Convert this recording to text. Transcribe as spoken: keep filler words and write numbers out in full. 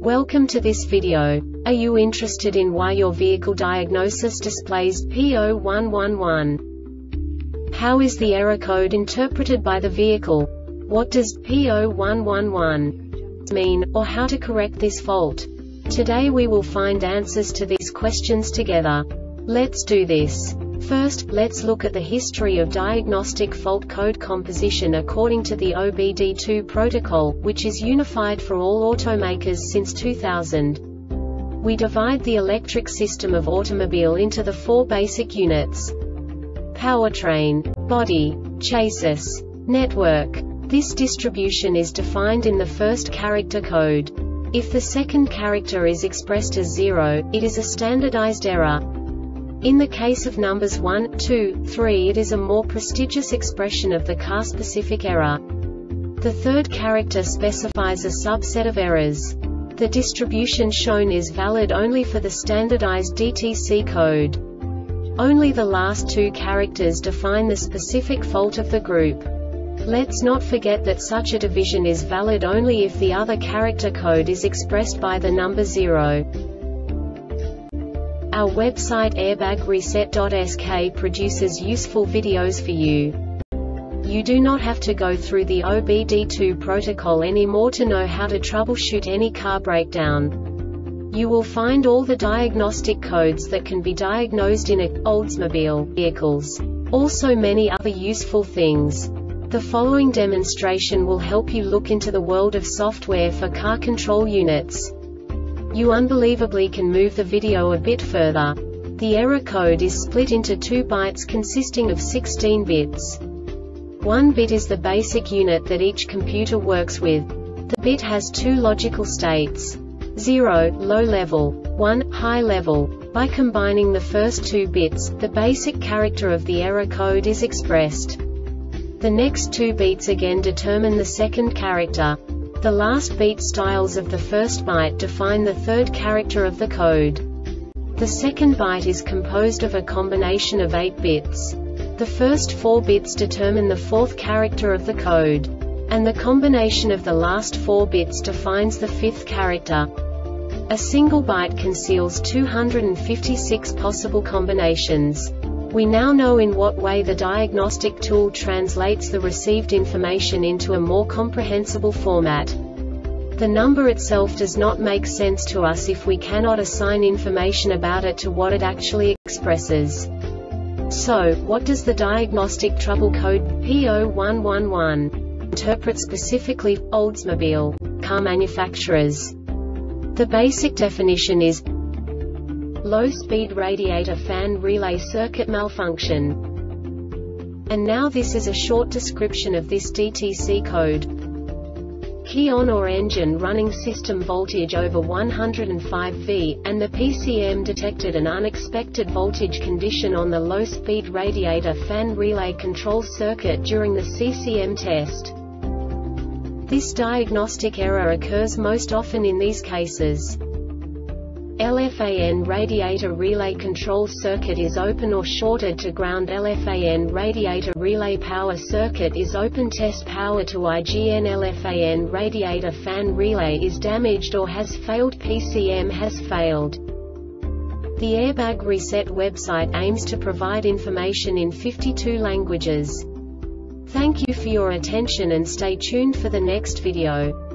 Welcome to this video. Are you interested in why your vehicle diagnosis displays P zero one one one? How is the error code interpreted by the vehicle? What does P zero one one one mean, or how to correct this fault? Today we will find answers to these questions together. Let's do this. First, let's look at the history of diagnostic fault code composition according to the O B D two protocol, which is unified for all automakers since two thousand. We divide the electric system of automobile into the four basic units: powertrain, body, chassis, network. This distribution is defined in the first character code. If the second character is expressed as zero, it is a standardized error. In the case of numbers one, two, three, it is a more prestigious expression of the car-specific error. The third character specifies a subset of errors. The distribution shown is valid only for the standardized D T C code. Only the last two characters define the specific fault of the group. Let's not forget that such a division is valid only if the other character code is expressed by the number zero. Our website airbag reset dot S K produces useful videos for you. You do not have to go through the O B D two protocol anymore to know how to troubleshoot any car breakdown. You will find all the diagnostic codes that can be diagnosed in Oldsmobile vehicles. Also many other useful things. The following demonstration will help you look into the world of software for car control units. You unbelievably can move the video a bit further. The error code is split into two bytes consisting of sixteen bits. One bit is the basic unit that each computer works with. The bit has two logical states: zero, low level, one, high level. By combining the first two bits, the basic character of the error code is expressed. The next two bits again determine the second character. The last beat styles of the first byte define the third character of the code. The second byte is composed of a combination of eight bits. The first four bits determine the fourth character of the code. And the combination of the last four bits defines the fifth character. A single byte conceals two hundred fifty-six possible combinations. We now know in what way the diagnostic tool translates the received information into a more comprehensible format. The number itself does not make sense to us if we cannot assign information about it to what it actually expresses. So, what does the diagnostic trouble code P zero one one one interpret specifically for Oldsmobile car manufacturers? The basic definition is low-speed radiator fan relay circuit malfunction. And now this is a short description of this D T C code. Key on or engine running system voltage over one hundred five volts, and the P C M detected an unexpected voltage condition on the low-speed radiator fan relay control circuit during the C C M test. This diagnostic error occurs most often in these cases: L F A N radiator relay control circuit is open or shorted to ground. L F A N radiator relay power circuit is open. Test power to I G N. L F A N radiator fan relay is damaged or has failed. P C M has failed. The Airbag Reset website aims to provide information in fifty-two languages. Thank you for your attention and stay tuned for the next video.